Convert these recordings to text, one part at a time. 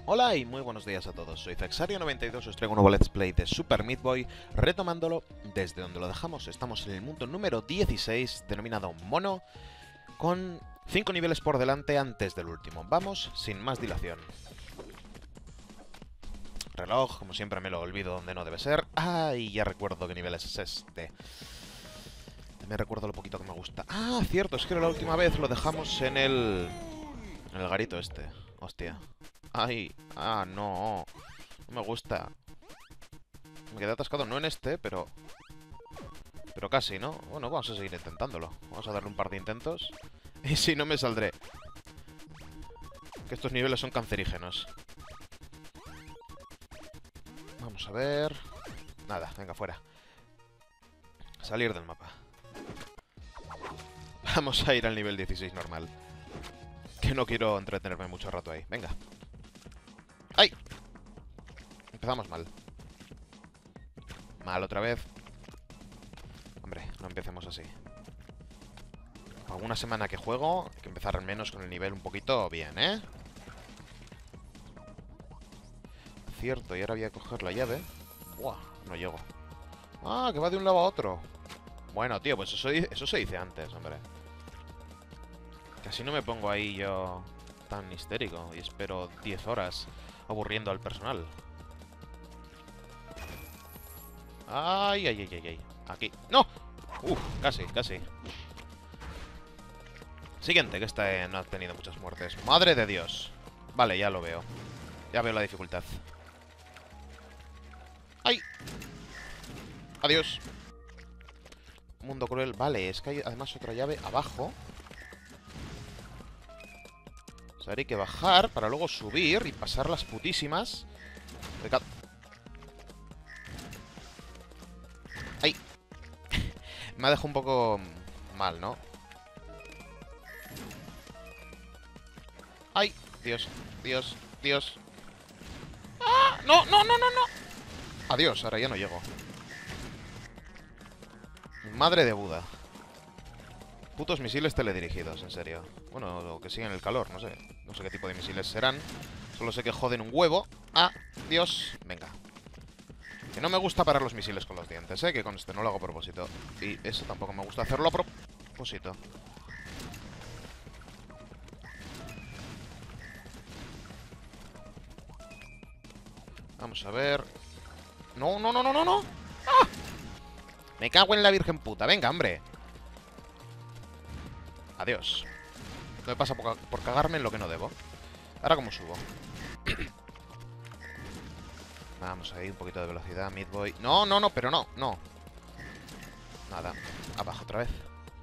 Hola y muy buenos días a todos, soy Zaxario92, os traigo un nuevo Let's Play de Super Meat Boy, retomándolo desde donde lo dejamos. Estamos en el mundo número 16, denominado Mono, con 5 niveles por delante antes del último. Vamos sin más dilación. Reloj, como siempre me lo olvido donde no debe ser. ¡Ay! Ya recuerdo qué nivel es este. También recuerdo lo poquito que me gusta. ¡Ah! Cierto, es que la última vez lo dejamos en el garito este. Hostia. ¡Ay! ¡Ah, no! No me gusta. Me quedé atascado, no en este, pero casi, ¿no? Bueno, vamos a seguir intentándolo. Vamos a darle un par de intentos. Y si no, me saldré. Que estos niveles son cancerígenos. Vamos a ver... Nada, venga, fuera. Salir del mapa. Vamos a ir al nivel 16 normal. Que no quiero entretenerme mucho rato ahí. Venga. ¡Ay! Empezamos mal. Mal otra vez. Hombre, no empecemos así. Alguna semana que juego, hay que empezar al menos con el nivel un poquito bien, ¿eh? Cierto, y ahora voy a coger la llave. Buah, no llego. Ah, que va de un lado a otro. Bueno, tío, pues eso se dice antes, hombre. Casi no me pongo ahí yo tan histérico y espero 10 horas aburriendo al personal. Ay, ay, ay, ay, ay. Aquí. ¡No! Uf, casi, casi. Siguiente, que esta no ha tenido muchas muertes. ¡Madre de Dios! Vale, ya lo veo. Ya veo la dificultad. ¡Ay! Adiós. Mundo cruel. Vale, es que hay además otra llave abajo. O sea, hay que bajar para luego subir y pasar las putísimas. ¡Ay! Me ha dejado un poco mal, ¿no? ¡Ay! Dios, Dios, Dios. ¡Ah! ¡No, no, no, no, no! Adiós, ahora ya no llego. Madre de Buda. Putos misiles teledirigidos, en serio. Bueno, lo que siguen el calor, no sé. No sé qué tipo de misiles serán. Solo sé que joden un huevo. ¡Ah! Dios. Venga. Que no me gusta parar los misiles con los dientes, ¿eh? Que con este no lo hago a propósito. Y eso tampoco me gusta hacerlo a propósito. Vamos a ver... ¡No, no, no, no, no, no! ¡Ah! Me cago en la virgen puta. Venga, hombre. Adiós. No me pasa por cagarme en lo que no debo. Ahora, ¿cómo subo? Vamos ahí, un poquito de velocidad, Meat Boy. No, no, no, pero no, no. Nada. Abajo otra vez.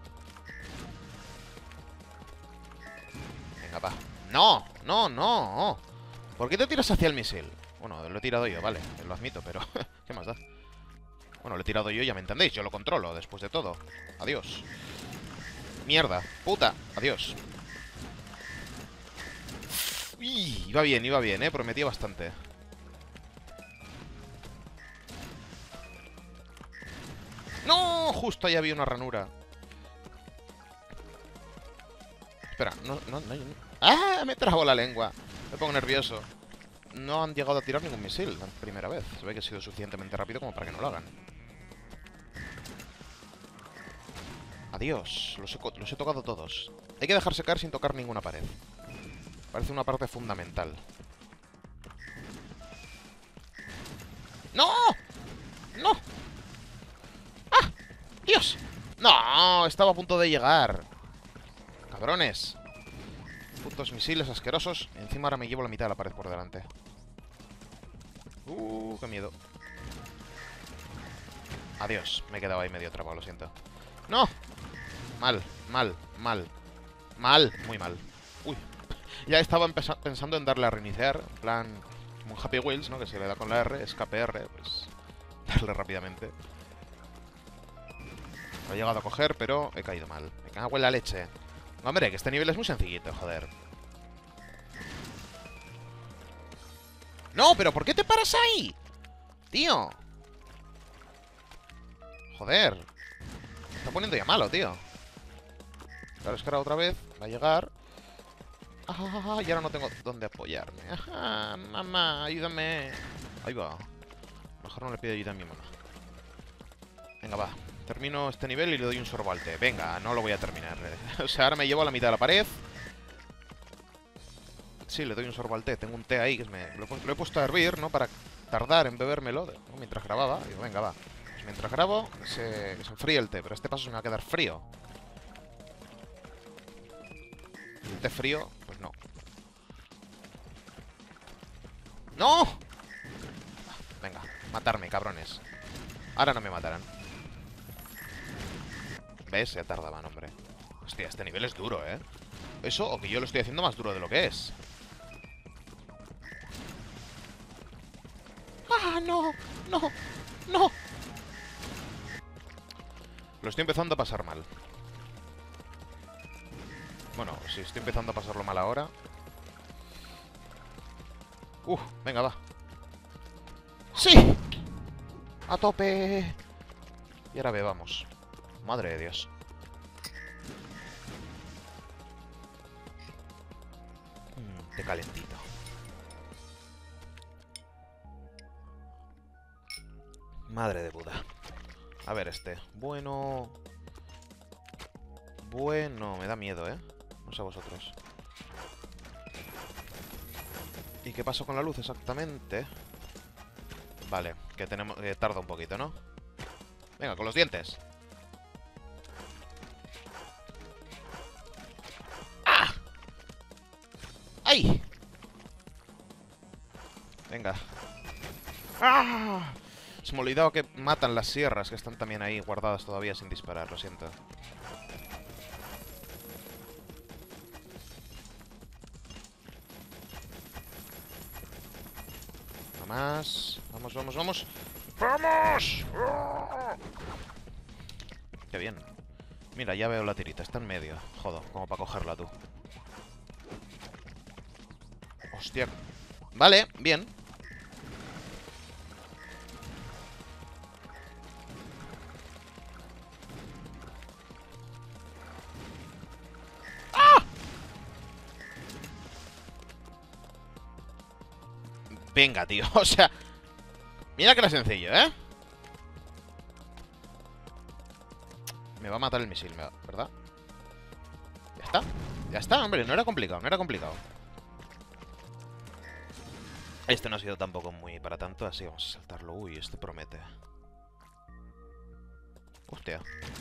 Venga, va. ¡No! ¡No, no! ¿Por qué te tiras hacia el misil? Bueno, lo he tirado yo, vale. Lo admito, pero... ¿Qué más da? Bueno, lo he tirado yo, ya me entendéis. Yo lo controlo, después de todo. Adiós. Mierda. Puta. Adiós. Uy, iba bien, prometía bastante. ¡No! Justo ahí había una ranura. Espera, no... ¡Ah! Me trago la lengua. Me pongo nervioso. No han llegado a tirar ningún misil la primera vez. Se ve que he sido suficientemente rápido como para que no lo hagan. Adiós. Los he tocado todos. Hay que dejarse caer sin tocar ninguna pared. Parece una parte fundamental. ¡No! ¡No! ¡Ah! ¡Dios! ¡No! Estaba a punto de llegar. Cabrones. Putos misiles asquerosos. Encima ahora me llevo la mitad de la pared por delante. Qué miedo. Adiós. Me he quedado ahí medio trabado, lo siento. ¡No! Mal, mal, mal. Mal, muy mal. Uy. Ya estaba pensando en darle a reiniciar. En plan, como un Happy Wheels, ¿no? Que se le da con la R, escape R, pues... darle rápidamente. Lo he llegado a coger, pero he caído mal. Me cago en la leche. Hombre, que este nivel es muy sencillito, joder. ¡No! ¿Pero por qué te paras ahí? Tío. Joder. Me está poniendo ya malo, tío. Claro, es que ahora otra vez va a llegar. Ah, y ahora no tengo dónde apoyarme. Ajá, mamá, ayúdame. Ahí va. Mejor no le pido ayuda a mi mamá. Venga, va. Termino este nivel y le doy un sorbo al té. Venga, no lo voy a terminar. O sea, ahora me llevo a la mitad de la pared. Sí, le doy un sorbo al té. Tengo un té ahí que lo he puesto a hervir, ¿no? Para tardar en bebérmelo, ¿no? Mientras grababa. Digo, venga, va. Pues mientras grabo, se enfría el té. Pero este paso se me va a quedar frío. Y el té frío, pues no. ¡No! Venga, matarme, cabrones. Ahora no me matarán. ¿Ves? Ya tardaban, hombre. Hostia, este nivel es duro, ¿eh? Eso, o que yo lo estoy haciendo más duro de lo que es. ¡Ah, no! ¡No! ¡No! Lo estoy empezando a pasar mal. Bueno, si estoy empezando a pasarlo mal ahora. Venga, va. ¡Sí! ¡A tope! Y ahora vamos. Madre de Dios. Té calentito. Madre de Buda. A ver este. Bueno... Bueno, me da miedo, ¿eh? No sé a vosotros. ¿Y qué pasó con la luz exactamente? Vale, que tenemos... tarda un poquito, ¿no? Venga, con los dientes. ¡Ah! ¡Ay! Venga. ¡Ah! Se me ha olvidado que matan las sierras, que están también ahí guardadas todavía sin disparar, lo siento. No más. Vamos, vamos, vamos. ¡Vamos! Qué bien. Mira, ya veo la tirita, está en medio. Joder, como para cogerla tú. Hostia. Vale, bien. Venga, tío, o sea... Mira que era sencillo, ¿eh? Me va a matar el misil, ¿verdad? Ya está. Ya está, hombre, no era complicado, no era complicado. Este no ha sido tampoco muy para tanto, así vamos a saltarlo. Uy, este promete. Hostia.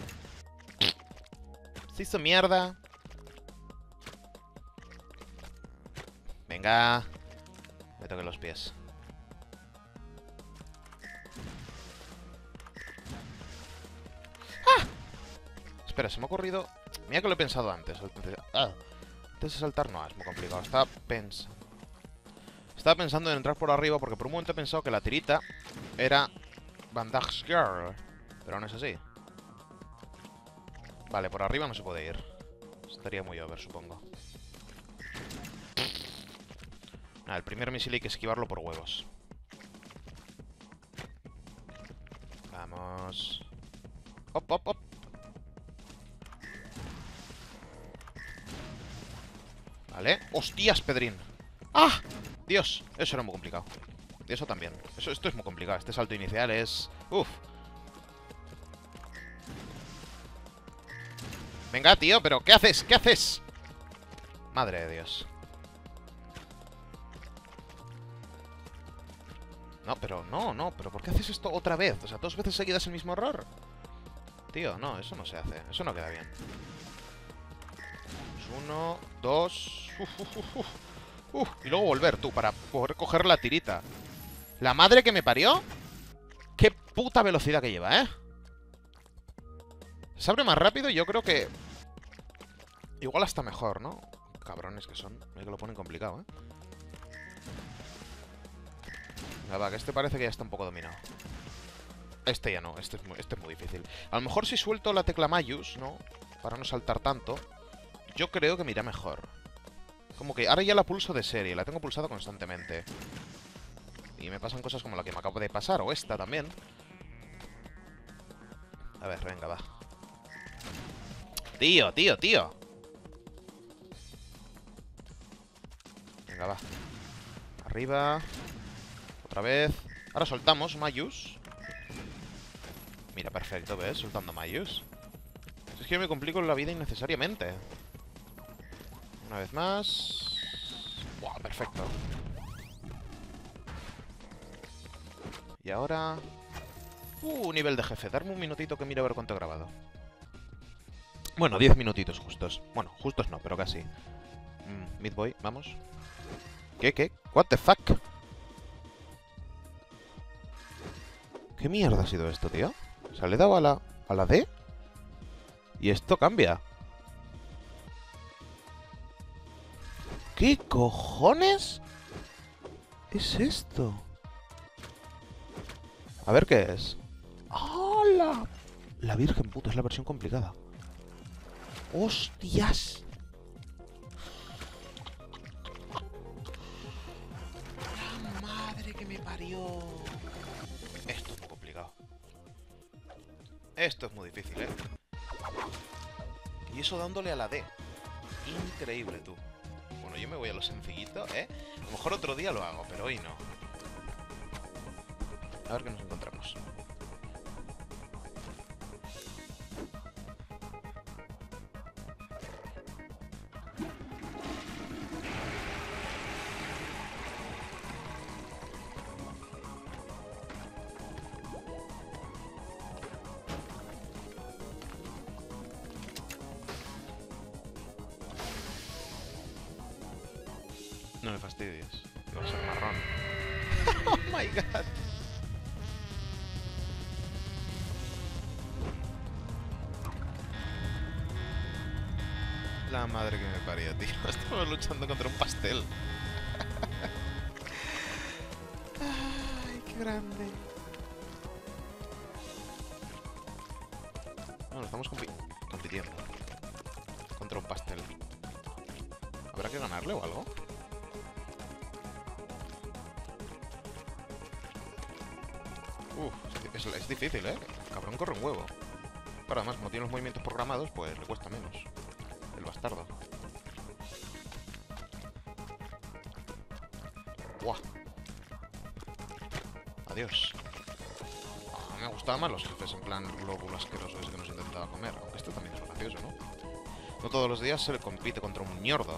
Se hizo mierda. Venga. Me toque los pies. ¡Ah! Espera, se me ha ocurrido... Mira que lo he pensado antes. Antes de saltar no, es muy complicado. Estaba pensando en entrar por arriba porque por un momento he pensado que la tirita era Bandage Girl. Pero no es así. Vale, por arriba no se puede ir. Estaría muy over, supongo. El primer misil hay que esquivarlo por huevos. Vamos. Hop, hop, hop. Vale. ¡Hostias, Pedrín! ¡Ah! Dios, eso era muy complicado. Y eso también. Esto es muy complicado. Este salto inicial es... Uf. Venga, tío, pero ¿qué haces? ¿Qué haces? Madre de Dios. No, pero no, pero ¿por qué haces esto otra vez? O sea, 2 veces seguidas el mismo error. Tío, no, eso no se hace. Eso no queda bien. 1, 2... y luego volver, tú, para poder coger la tirita. ¿La madre que me parió? ¡Qué puta velocidad que lleva, eh! Se abre más rápido y yo creo que... Igual hasta mejor, ¿no? Cabrones que son. Mira que lo ponen complicado, ¿eh? Venga, va, que este parece que ya está un poco dominado. Este ya no, este es muy difícil. A lo mejor si suelto la tecla Mayus, ¿no? Para no saltar tanto, yo creo que me irá mejor. Como que ahora ya la pulso de serie, la tengo pulsada constantemente. Y me pasan cosas como la que me acabo de pasar, o esta también. A ver, venga, va. Tío. Venga, va. Arriba. Otra vez. Ahora soltamos Mayus. Mira, perfecto, ¿ves? Soltando Mayus. Es que yo me complico la vida innecesariamente. Una vez más. ¡Wow! Perfecto. Y ahora... nivel de jefe. Darme un minutito que mire a ver cuánto he grabado. Bueno, 10 minutitos justos. Bueno, justos no, pero casi. Midboy, vamos. ¿Qué? ¿What the fuck? ¿Qué mierda ha sido esto, tío? O sea, le he dado a la D y esto cambia. ¿Qué cojones es esto? A ver qué es. ¡Hala! La Virgen puta, es la versión complicada. ¡Hostias! ¡La madre que me parió! Esto es muy complicado. Esto es muy difícil, ¿eh? Y eso dándole a la D. Increíble, tú. Bueno, yo me voy a lo sencillito, ¿eh? A lo mejor otro día lo hago, pero hoy no. A ver qué nos encontramos. No me fastidies. Que va a ser marrón. Oh my god. La madre que me parió, tío. Estamos luchando contra un pastel. Ay, qué grande. Bueno, estamos compitiendo contra un pastel. ¿Habrá que ganarle o algo? Es difícil, ¿eh? Cabrón corre un huevo. Pero además, como tiene los movimientos programados, pues le cuesta menos. El bastardo. ¡Buah! Adiós. Me gustaban más los jefes en plan glóbulo asqueroso ese que nos intentaba comer. Aunque esto también es gracioso, ¿no? No todos los días se le compite contra un ñordo.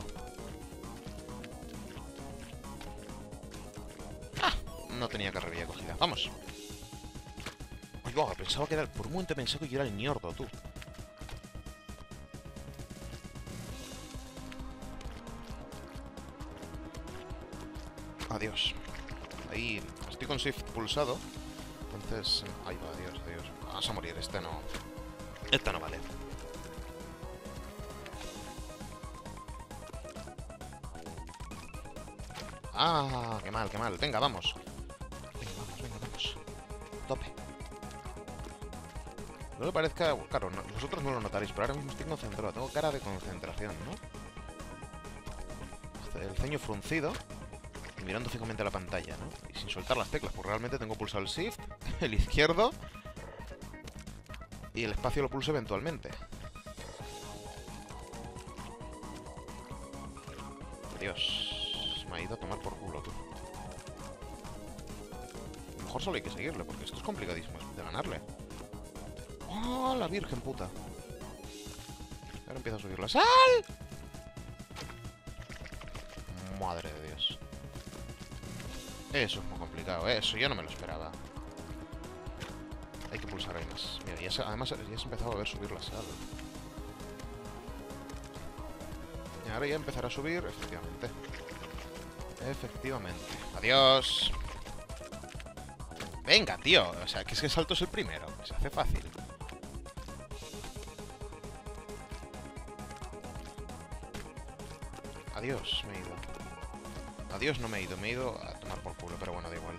¡Ah! No tenía carrerilla cogida. ¡Vamos! Pensaba que era... Por un momento pensé que yo era el ñordo, tú. Adiós. Ahí... Estoy con Shift pulsado. Entonces... Ahí va, adiós. Vamos a morir. Este no vale. Ah, qué mal. Venga, vamos. Vamos. Tope. No le parezca... Claro, vosotros no lo notaréis, pero ahora mismo estoy concentrado. Tengo cara de concentración, ¿no? El ceño fruncido y mirando fijamente a la pantalla, ¿no? Y sin soltar las teclas, porque realmente tengo pulsado el Shift, el izquierdo, y el espacio lo pulso eventualmente. Dios, me ha ido a tomar por culo, tú. A lo mejor solo hay que seguirle, porque esto es complicadísimo de ganarle. ¡Oh, la virgen puta! Ahora empieza a subir la sal. Madre de Dios. Eso es muy complicado, ¿eh? Eso yo no me lo esperaba. Hay que pulsar ahí más. Mira, además ya se ha empezado a ver subir la sal. Y ahora ya empezará a subir, efectivamente. Adiós. Venga, tío. O sea, que es que salto es el primero. Se hace fácil. Adiós, me he ido. Adiós, no me he ido. Me he ido a tomar por culo, pero bueno, da igual.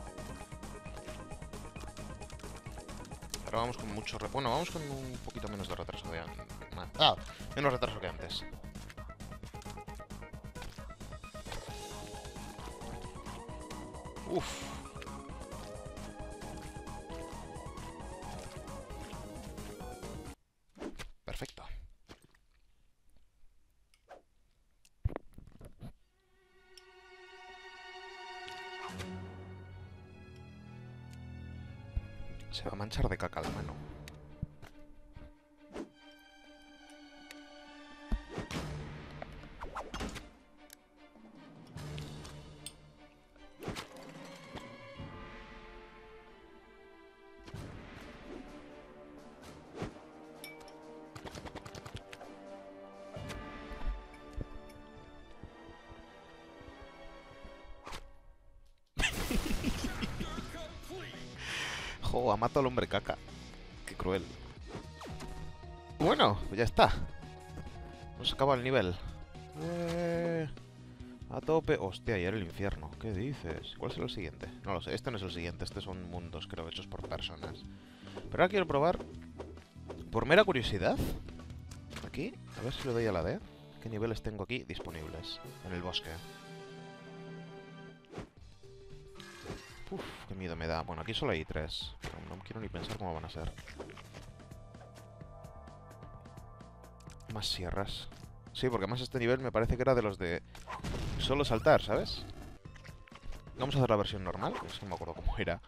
Ahora vamos con mucho... Bueno, vamos con un poquito menos de retraso de antes. Menos retraso que antes. Uf. Perfecto. Se va a manchar de caca la mano. Jo, ha matado al hombre caca. Qué cruel. Bueno, pues ya está. Nos acaba el nivel. A tope. Hostia, y era el infierno. ¿Qué dices? ¿Cuál será el siguiente? No lo sé. Este no es el siguiente. Estos son mundos, creo, hechos por personas. Pero ahora quiero probar, por mera curiosidad, aquí, a ver si le doy a la D. ¿Qué niveles tengo aquí disponibles? En el bosque. Uf, qué miedo me da. Bueno, aquí solo hay 3. No quiero ni pensar cómo van a ser. Más sierras. Sí, porque además este nivel me parece que era de los de solo saltar, ¿sabes? Vamos a hacer la versión normal, que es que no me acuerdo cómo era.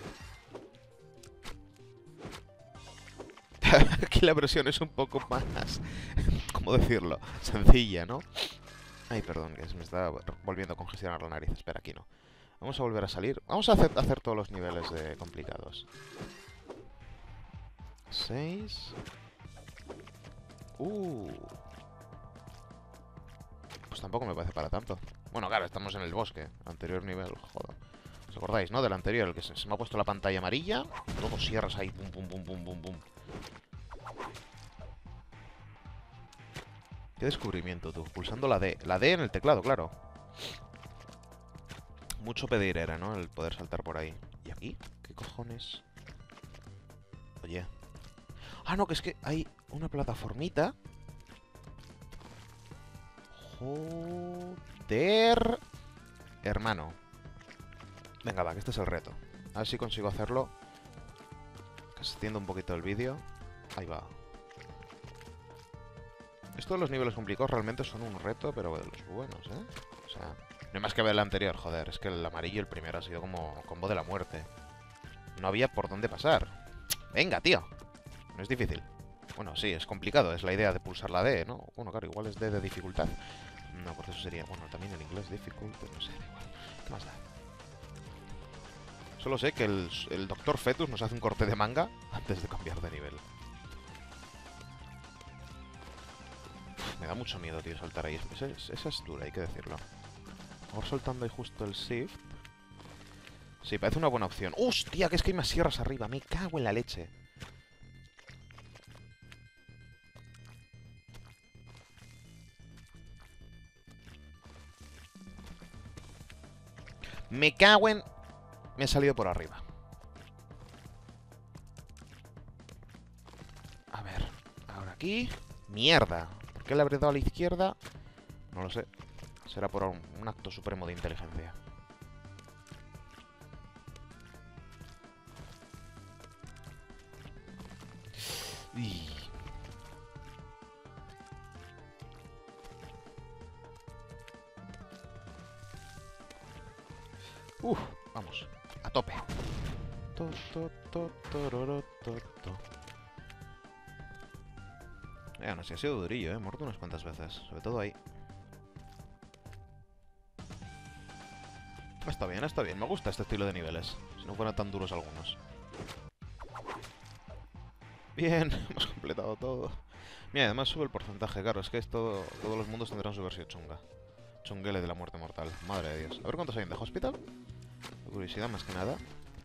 Aquí la versión es un poco más, ¿cómo decirlo? Sencilla, ¿no? Ay, perdón, que se me está volviendo a congestionar la nariz. Espera, aquí no. Vamos a volver a salir. Vamos a hacer todos los niveles de complicados. 6. Pues tampoco me parece para tanto. Bueno, claro, estamos en el bosque. Anterior nivel, joder. ¿Os acordáis, no? Del anterior, el que se me ha puesto la pantalla amarilla. Todo sierras ahí, pum, pum, pum, pum, pum, pum. Qué descubrimiento, tú. Pulsando la D. La D en el teclado, claro. Mucho pedir era, ¿no? El poder saltar por ahí. ¿Y aquí? ¿Qué cojones? Oye. Ah, no, que es que hay una plataformita. Joder. Hermano. Venga, va, que este es el reto. A ver si consigo hacerlo. Que se extienda un poquito el vídeo. Ahí va. Esto de los niveles complicados realmente son un reto, pero de los buenos, ¿eh? O sea, no hay más que ver el anterior, joder. Es que el amarillo, el primero, ha sido como combo de la muerte. No había por dónde pasar. Venga, tío. No es difícil. Bueno, sí, es complicado. Es la idea de pulsar la D, ¿no? Bueno, claro, igual es D de dificultad. No, pues eso sería... Bueno, también en inglés difficult, no sé, da igual. ¿Qué más da? Solo sé que el Dr. Fetus nos hace un corte de manga antes de cambiar de nivel. Me da mucho miedo, tío, saltar ahí. Esa es dura, hay que decirlo. Ahora soltando ahí justo el shift. Sí, parece una buena opción. ¡Hostia! Que es que hay más sierras arriba. Me cago en la leche. Me cago en... Me he salido por arriba. A ver. Ahora aquí. ¡Mierda! ¿Por qué le habré dado a la izquierda? No lo sé. Será por un acto supremo de inteligencia. Y... vamos. A tope. No sé, ha sido durillo, He muerto unas cuantas veces. Sobre todo ahí. Está bien, está bien. Me gusta este estilo de niveles. Si no fueran tan duros algunos. Bien, hemos completado todo. Mira, además sube el porcentaje, claro. Es que todos los mundos tendrán su versión chunga. Chunguele de la muerte mortal. Madre de Dios. A ver cuántos hay en The Hospital. De curiosidad más que nada.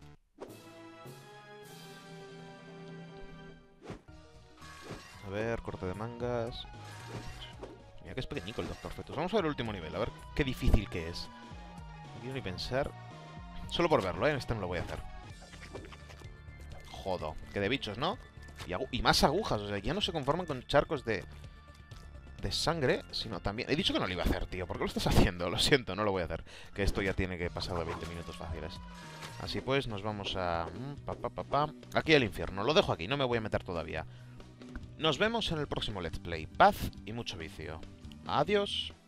A ver, corte de mangas. Mira que es pequeñico el Dr. Fetus. Vamos a ver el último nivel, a ver qué difícil que es. No quiero ni pensar. Solo por verlo, Este no lo voy a hacer. Jodo. Que de bichos, ¿no? Y más agujas, o sea, ya no se conforman con charcos de sangre, sino también... He dicho que no lo iba a hacer, tío. ¿Por qué lo estás haciendo? Lo siento, no lo voy a hacer. Que esto ya tiene que pasar de 20 minutos fáciles. Así pues, nos vamos a... Aquí el infierno. Lo dejo aquí, no me voy a meter todavía. Nos vemos en el próximo Let's Play. Paz y mucho vicio. Adiós.